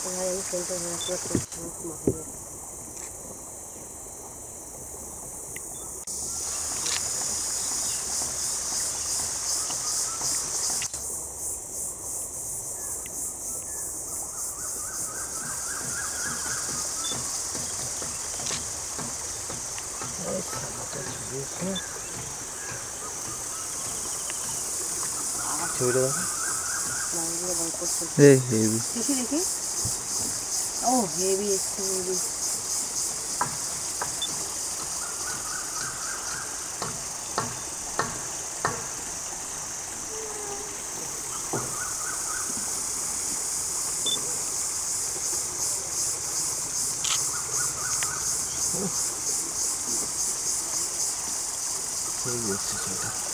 ভাই আমি ফোনটা আপলোড করছি আমার ক্ষমা করবে। ছবিটা দেখি দেখি। ও হেভি এসছে হেভি। হেভি এসছে ছবিটা।